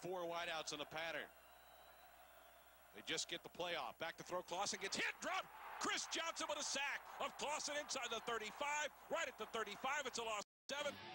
4 wideouts in the pattern. They just get the play off. Back to throw. Clausen gets hit, dropped. Chris Johnson with a sack of Clausen inside the 35, right at the 35. It's a loss 7.